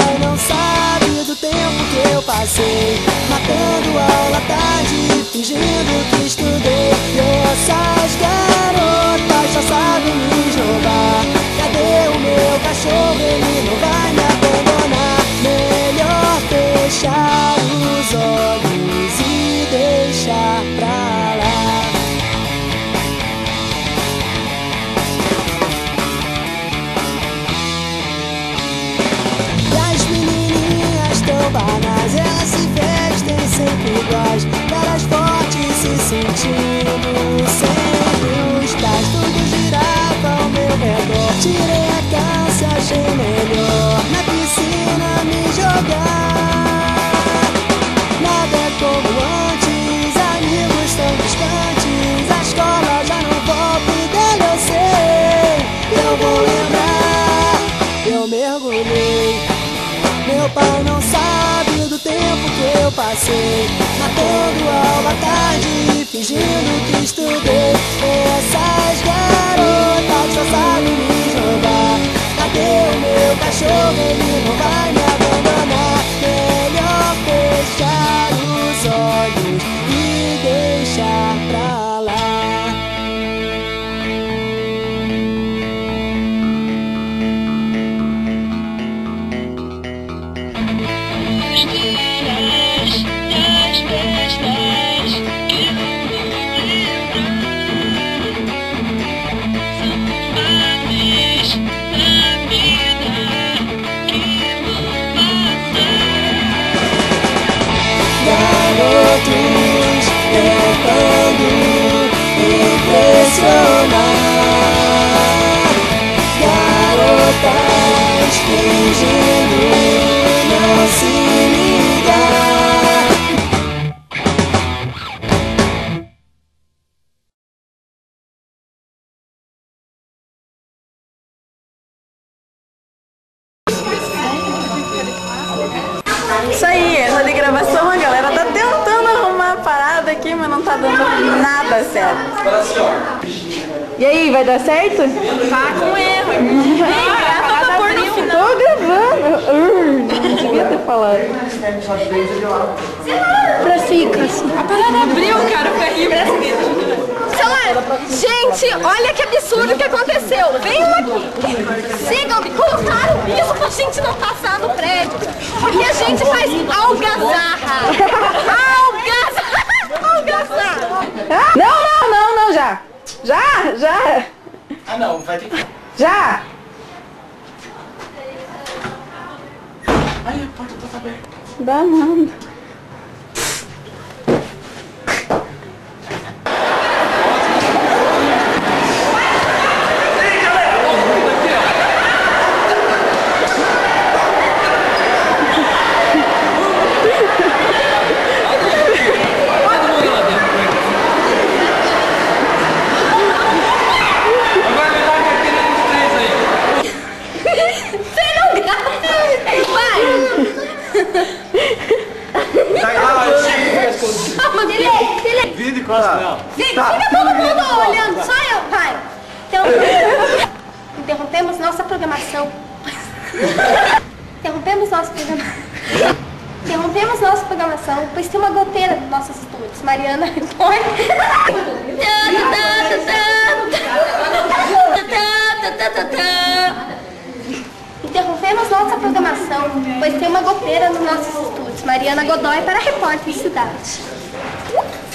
pai não sabe do tempo que eu passei matando aula tarde, fingindo que estudei. E essas garotas só sabem me jogar. Cadê o meu cachorro? Ele não vai me abandonar. Melhor fechar os olhos e deixar pra lá. E as menininhas tão banais, elas se vestem sempre iguais, caras fortes se sentindo sem os tais. Tudo girava ao meu redor, tirei a calça, achei melhor na piscina me jogar. Nada é como antes, amigos tão distantes, a escola já não volta e dele eu sei. Eu vou lembrar, eu mergulhei. Meu pai não sabe do tempo que eu passei matando aula tarde, fingindo que estudei. Essas garotas só sabem me jogar. Cadê o meu cachorro? Ele não vai me abandonar. Melhor fechar os olhos e deixar pra lá. Garotos tentando impressionar, garotas fingindo não se ligar. Isso aí, erro de gravação, a galera tá tentando arrumar a parada aqui, mas não tá dando nada certo. E aí, vai dar certo? Tá com erro. Grava pra pôr no final. Tô gravando. Não devia ter falado. Pra ficar assim. A parada abriu, cara, pra rir. Gente, olha que absurdo que aconteceu. Venham aqui. Sigam-me, colocaram isso pra gente não passar no prédio. Porque a gente faz algazarra. Algazarra. Não, já. Já. Ah não, vai ter que... Já. Ai, a porta tá aberta. Dá nada. Fica todo mundo olhando, só eu, pai. Então, interrompemos nossa programação. Interrompemos nossa programação, pois tem uma goteira nos nossos estúdios. Mariana, repórter. Interrompemos nossa programação, pois tem uma goteira nos nossos estúdios. Mariana Godoy para a Repórter Cidade.